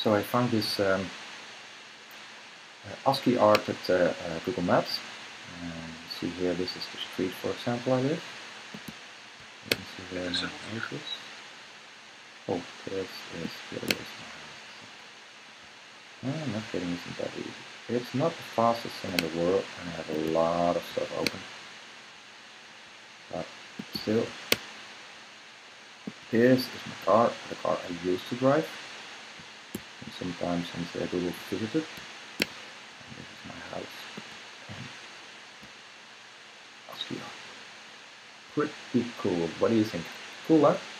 So I found this ASCII art at Google Maps. See here, this is the street, for example, I live. You can see there my houses. Oh, this is curious. I'm not kidding, isn't that easy? It's not the fastest thing in the world, and I have a lot of stuff open. But still, this is my car, the car I used to drive. And sometimes since Google visited. And this is my house. ASCII art. Pretty cool. What do you think? Cool, huh?